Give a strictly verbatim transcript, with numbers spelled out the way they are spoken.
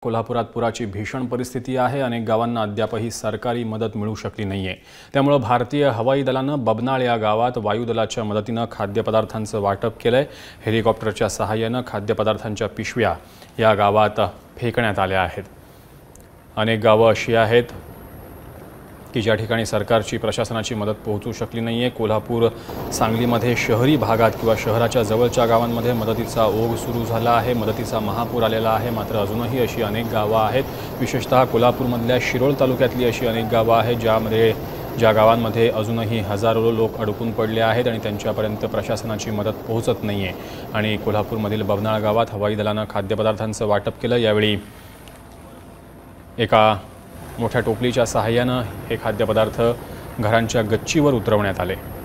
कोल्हापुरात पुराची भीषण परिस्थिती आहे। अनेक गावांना अद्यापही सरकारी मदत मिळू शकली नाहीये। त्यामुळे भारतीय हवाई दलानं बबनाळ या गावात वायुदलाच्या मदतीनं खाद्यपदार्थांचं वाटप केलंय। हेलिकॉप्टरच्या सहाय्यानं खाद्यपदार्थांच्या पिशव्या या गावात फेकण्यात आल्या आहेत। अनेक गावं अशी आहेत की ज्या ठिकाणी सरकारची प्रशासनाची मदत पोहोचू शकली नाहीये। कोल्हापूर सांगलीमध्ये शहरी भागात किंवा शहराच्या जवळच्या गावांमध्ये मदतीचा ओघ सुरू झाला आहे। मदतीचा महापूर आलेला आहे। मात्र अजूनही अशी अनेक गावं आहेत, विशेषतः कोल्हापूरमधल्या शिरोळ तालुक्यातली अशी अनेक गावं आहेत ज्यामध्ये ज्या गावांमध्ये अजूनही हजारो लोक अडकून पडले आहेत आणि त्यांच्यापर्यंत प्रशासनाची मदत पोहोचत नाहीये। आणि कोल्हापूरमधील बबनाळ गावात हवाई दलानं खाद्यपदार्थांचं वाटप केलं। यावेळी एका मोठ्या टोपलीच्या सहाय्यानं हे खाद्यपदार्थ घरांच्या गच्चीवर उतरवण्यात आले।